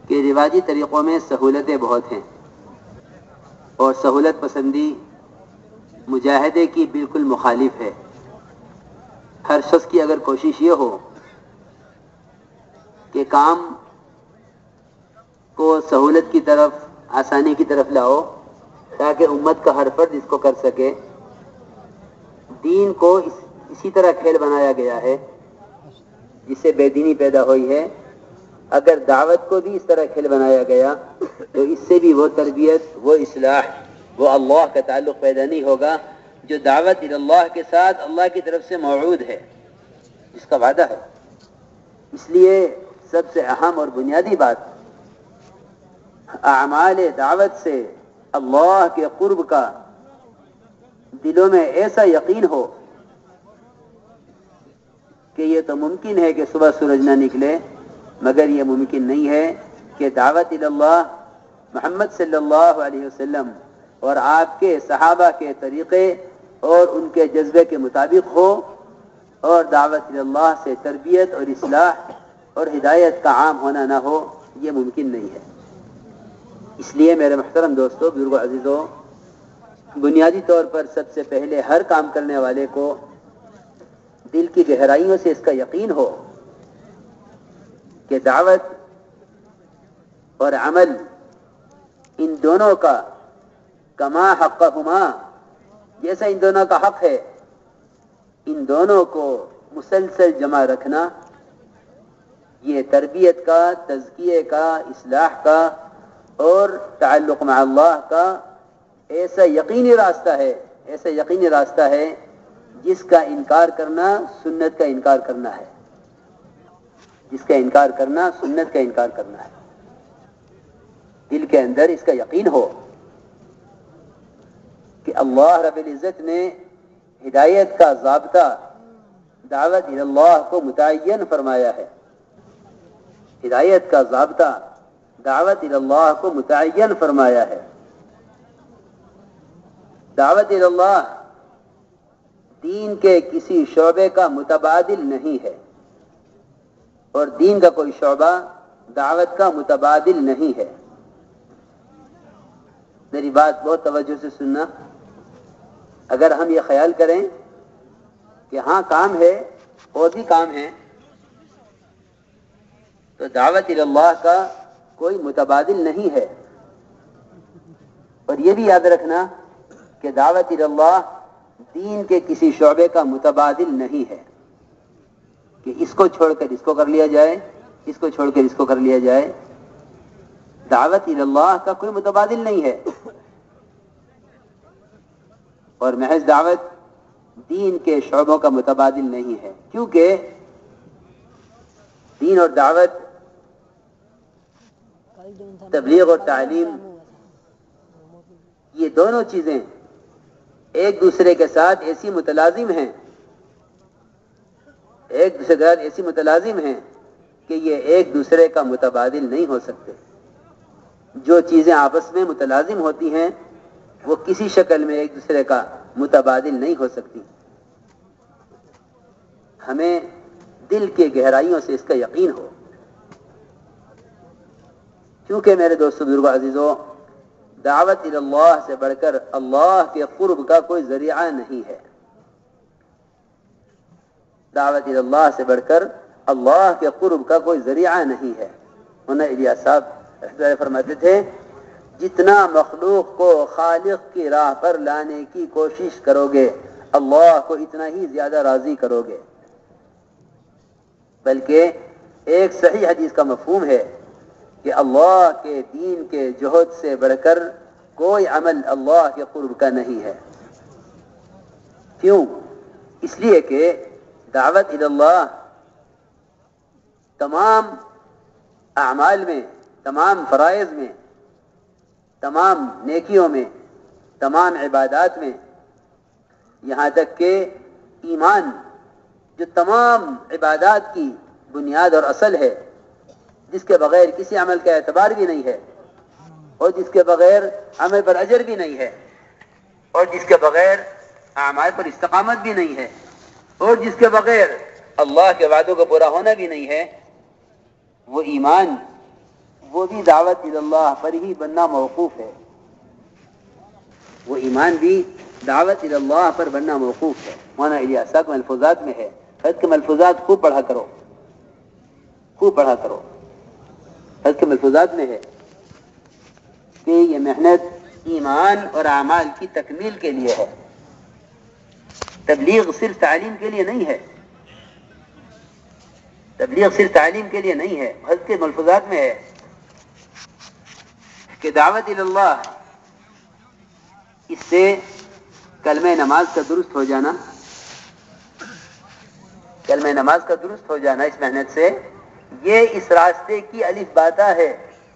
کہ رواجی طریقوں میں سہولتیں بہت ہیں اور سہولت پسندی مجاہدے کی بالکل مخالف ہے۔ ہر شخص کی اگر کوشش یہ ہو کہ کام کو سہولت کی طرف، آسانی کی طرف لاؤ تاکہ امت کا ہر فرد اس کو کر سکے، دین کو اسی طرح کھیل بنایا گیا ہے جس سے بے دینی پیدا ہوئی ہے۔ اگر دعوت کو بھی اس طرح کھیل بنایا گیا تو اس سے بھی وہ تربیت، وہ اصلاح، وہ اللہ کا تعلق پیدا نہیں ہوگا جو دعوت اللہ کے ساتھ اللہ کی طرف سے موعود ہے، جس کا وعدہ ہے۔ اس لیے سب سے اہم اور بنیادی بات اعمال دعوت سے اللہ کے قرب کا دلوں میں ایسا یقین ہو کہ یہ تو ممکن ہے کہ صبح سورج نہ نکلے، مگر یہ ممکن نہیں ہے کہ دعوت اللہ محمد صلی اللہ علیہ وسلم اور آپ کے صحابہ کے طریقے اور ان کے جذبے کے مطابق ہو، اور دعوت اللہ سے تربیت اور اصلاح اور ہدایت کا عام ہونا نہ ہو، یہ ممکن نہیں ہے۔ اس لیے میرے محترم دوستو، بزرگوں، عزیزوں، بنیادی طور پر سب سے پہلے ہر کام کرنے والے کو دل کی گہرائیوں سے اس کا یقین ہو کہ دعوت اور عمل ان دونوں کا کما حقہما، جیسا ان دونوں کا حق ہے، ان دونوں کو مسلسل جمع رکھنا یہ تربیت کا، تزکیے کا، اصلاح کا اور تعلق مع اللہ کا ایسا یقینی راستہ ہے، ایسا یقینی راستہ ہے جس کا انکار کرنا سنت کا انکار کرنا ہے، جس کا انکار کرنا سنت کا انکار کرنا ہے۔ دل کے اندر اس کا یقین ہو کہ اللہ رب العزت نے ہدایت کا ضابطہ دعوت اللہ کو متعین فرمایا ہے، ہدایت کا ضابطہ دعوت اللہ کو متعین فرمایا ہے۔ دعوت اللہ دین کے کسی شعبے کا متبادل نہیں ہے، اور دین کا کوئی شعبہ دعوت کا متبادل نہیں ہے۔ میری بات بہت توجہ سے سننا۔ اگر ہم یہ خیال کریں کہ ہاں کام ہے اور بھی کام ہے، تو دعوت اللہ کا کوئی متبادل نہیں ہے۔ اور یہ بھی یاد رکھنا کہ دعوت اللہ دین کے کسی شعبے کا متبادل نہیں ہے کہ اس کو چھوڑ کر اس کو کر لیا جائے، اس کو چھوڑ کر اس کو کر لیا جائے۔ دعوت اللہ کا کوئی متبادل نہیں ہے، اور محض دعوت دین کے شعبوں کا متبادل نہیں ہے، کیونکہ دین اور دعوت، تبلیغ اور تعلیم، یہ دونوں چیزیں ایک دوسرے کے ساتھ ایسی متلازم ہیں، ایک دوسرے کے ساتھ ایسی متلازم ہیں کہ یہ ایک دوسرے کا متبادل نہیں ہو سکتے۔ جو چیزیں آپس میں متلازم ہوتی ہیں وہ کسی شکل میں ایک دوسرے کا متبادل نہیں ہو سکتی۔ ہمیں دل کے گہرائیوں سے اس کا یقین ہو، کیونکہ میرے دوستو، بزرگوں، عزیزوں، دعوت اللہ سے بڑھ کر اللہ کے قرب کا کوئی ذریعہ نہیں ہے۔ دعوت اللہ سے بڑھ کر اللہ کے قرب کا کوئی ذریعہ نہیں ہے۔ انہیں الیاس صاحب رحمۃ اللہ فرماتے تھے، جتنا مخلوق کو خالق کی راہ پر لانے کی کوشش کرو گے اللہ کو اتنا ہی زیادہ راضی کرو گے۔ بلکہ ایک صحیح حدیث کا مفہوم ہے کہ اللہ کے دین کے جہد سے بڑھ کر کوئی عمل اللہ کے قرب کا نہیں ہے۔ کیوں؟ اس لیے کہ دعوت اللہ تمام اعمال میں، تمام فرائض میں، تمام نیکیوں میں، تمام عبادات میں، یہاں تک کہ ایمان جو تمام عبادات کی بنیاد اور اصل ہے، جس کے بغیر کسی عمل کا اعتبار بھی نہیں ہے، اور جس کے بغیر عمل پر اجر بھی نہیں ہے، اور جس کے بغیر اعمال پر استقامت بھی نہیں ہے، اور جس کے بغیر اللہ کے وعدوں کا پورا ہونا بھی نہیں ہے، وہ ایمان وہ بھی دعوت اللہ پر ہی بننا موقوف ہے، وہ ایمان بھی دعوت اللہ پر بننا موقوف ہے۔ مولانا الیاس صاحب ملفوظات میں ہے، حضرت کے ملفوظات خوب پڑھا کرو، خوب پڑھا کرو۔ حضرت کے ملفوظات میں ہے کہ یہ محنت ایمان اور اعمال کی تکمیل کے لیے ہے، تبلیغ صرف تعلیم کے لیے نہیں ہے، تبلیغ صرف تعلیم کے لیے نہیں ہے۔ حضرت کے ملفوظات میں ہے کہ دعوت اللہ، اس سے کلمہ نماز کا درست ہو جانا، کلمہ نماز کا درست ہو جانا اس محنت سے، یہ اس راستے کی الف باتا ہے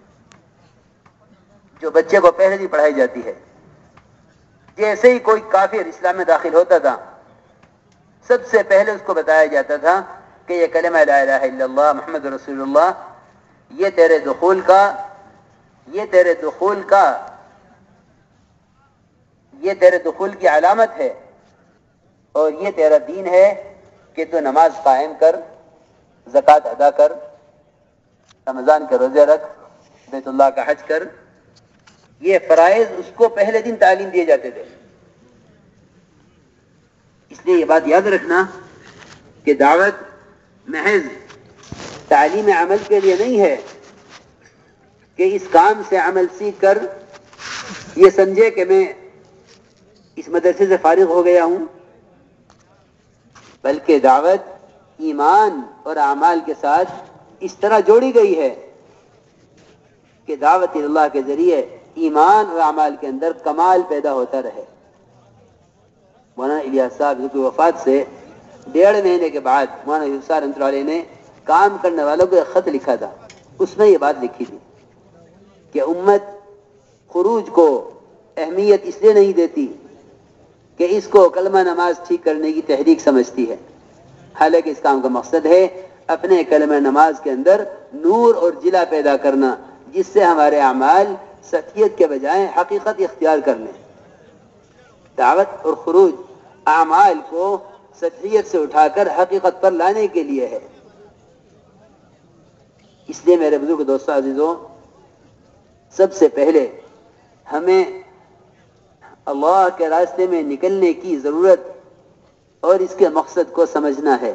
جو بچے کو پہلے بھی پڑھائی جاتی ہے۔ جیسے ہی کوئی کافر اسلام میں داخل ہوتا تھا، سب سے پہلے اس کو بتایا جاتا تھا کہ یہ کلمہ لا الہ الا اللہ محمد رسول اللہ، یہ تیرے دخول کا، یہ تیرے دخول کا، یہ تیرے دخول کی علامت ہے، اور یہ تیرا دین ہے کہ تو نماز قائم کر، زکوٰۃ ادا کر، رمضان کے روزے رکھ، بیت اللہ کا حج کر۔ یہ فرائض اس کو پہلے دن تعلیم دیے جاتے تھے۔ اس لیے یہ بات یاد رکھنا کہ دعوت محض تعلیم عمل کے لیے نہیں ہے کہ اس کام سے عمل سیکھ کر یہ سمجھے کہ میں اس مدرسے سے فارغ ہو گیا ہوں، بلکہ دعوت ایمان اور اعمال کے ساتھ اس طرح جوڑی گئی ہے کہ دعوت اللہ کے ذریعے ایمان اور اعمال کے اندر کمال پیدا ہوتا رہے۔ مولانا الیاس صاحب کی وفات سے 1.5 مہینے کے بعد مولانا یوسف صاحب رحمۃ اللہ علیہ نے کام کرنے والوں کو ایک خط لکھا تھا، اس میں یہ بات لکھی تھی کہ امت خروج کو اہمیت اس لیے نہیں دیتی کہ اس کو کلمہ نماز ٹھیک کرنے کی تحریک سمجھتی ہے، حالانکہ اس کام کا مقصد ہے اپنے کلمہ نماز کے اندر نور اور جلا پیدا کرنا، جس سے ہمارے اعمال سطحیت کے بجائے حقیقت اختیار کر لیں۔ دعوت اور خروج اعمال کو سطحیت سے اٹھا کر حقیقت پر لانے کے لیے ہے۔ اس لیے میرے بزرگ دوستو عزیزوں، سب سے پہلے ہمیں اللہ کے راستے میں نکلنے کی ضرورت اور اس کے مقصد کو سمجھنا ہے،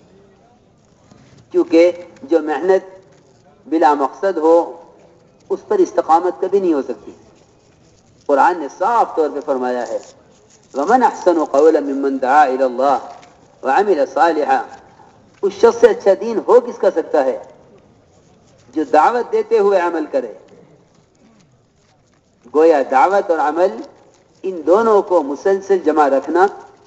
کیونکہ جو محنت بلا مقصد ہو اس پر استقامت کبھی نہیں ہو سکتی۔ قرآن نے صاف طور پہ فرمایا ہے وَمَنْ أَحْسَنُ قَوْلًا مِّمَّنْ دَعَا إِلَى اللَّهِ وَعَمِلَ صَالِحًا، اس شخص سے اچھا دین ہو کس کا سکتا ہے جو دعوت دیتے ہوئے عمل کرے۔ گویا دعوت اور عمل ان دونوں کو مسلسل جمع رکھنا،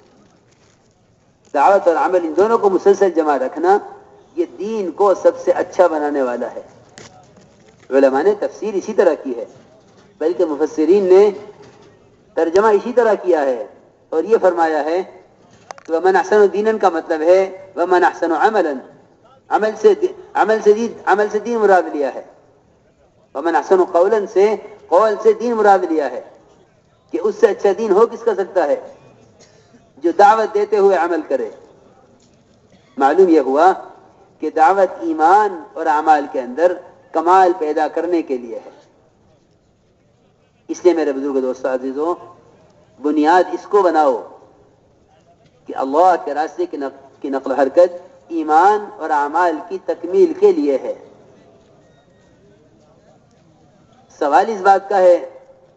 دعوت اور عمل ان دونوں کو مسلسل جمع رکھنا، یہ دین کو سب سے اچھا بنانے والا ہے۔ علماء نے تفسیر اسی طرح کی ہے، بلکہ مفسرین نے ترجمہ اسی طرح کیا ہے اور یہ فرمایا ہے وَمَنْ أَحْسَنُ دِينًا کا مطلب ہے وَمَنْ أَحْسَنُ عَمَلًا، عمل سے دین مراد لیا ہے۔ وَمَنْ أَحْسَنُ قَوْلًا سے قول سے دین مراد لیا ہے کہ اس سے اچھا دین ہو کس کا سکتا ہے جو دعوت دیتے ہوئے عمل کرے۔ معلوم یہ ہوا کہ دعوت ایمان اور اعمال کے اندر کمال پیدا کرنے کے لیے ہے۔ اس لیے میرے بزرگ دوستو عزیزوں، بنیاد اس کو بناؤ کہ اللہ کے راستے کی نقل و حرکت ایمان اور اعمال کی تکمیل کے لیے ہے۔ سوال اس بات کا ہے،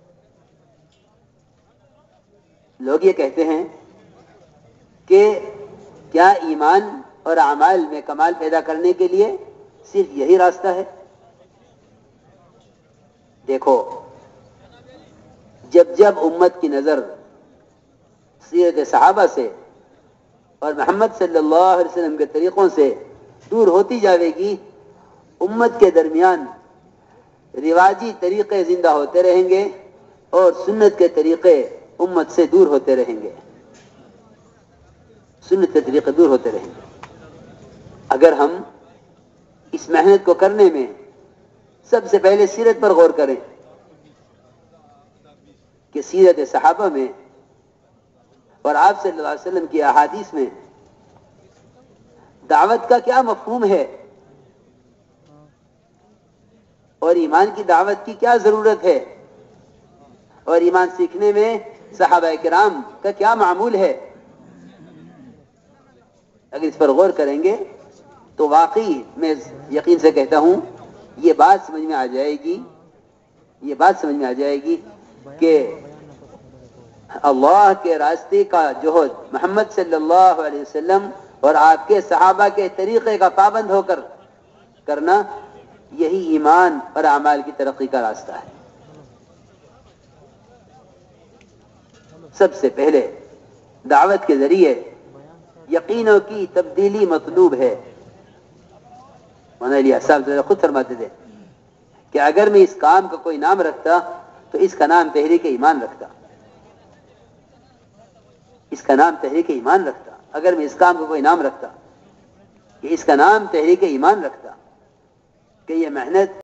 لوگ یہ کہتے ہیں کہ کیا ایمان اور اعمال میں کمال پیدا کرنے کے لیے صرف یہی راستہ ہے؟ دیکھو، جب جب امت کی نظر سیرت صحابہ سے اور محمد صلی اللہ علیہ وسلم کے طریقوں سے دور ہوتی جاوے گی، امت کے درمیان رواجی طریقے زندہ ہوتے رہیں گے اور سنت کے طریقے امت سے دور ہوتے رہیں گے، سنت کے طریقے دور ہوتے رہیں گے۔ اگر ہم اس محنت کو کرنے میں سب سے پہلے سیرت پر غور کریں کہ سیرت صحابہ میں اور آپ صلی اللہ علیہ وسلم کی احادیث میں دعوت کا کیا مفہوم ہے، اور ایمان کی دعوت کی کیا ضرورت ہے، اور ایمان سیکھنے میں صحابہ کرام کا کیا معمول ہے، اگر اس پر غور کریں گے تو واقعی میں یقین سے کہتا ہوں یہ بات سمجھ میں آ جائے گی کہ اللہ کے راستے کا جہد، محمد صلی اللہ علیہ وسلم اور آپ کے صحابہ کے طریقے کا پابند ہو کر کرنا، یہی ایمان اور اعمال کی ترقی کا راستہ ہے۔ سب سے پہلے دعوت کے ذریعے یقینوں کی تبدیلی مطلوب ہے۔ مولانا الیاس صاحب خود فرماتے تھے کہ اگر میں اس کام کا کوئی نام رکھتا تو اس کا نام تحریک ایمان رکھتا، اگر میں اس کام کو کوئی نام رکھتا کہ اس کا نام تحریک ایمان رکھتا، کہ یہ محنت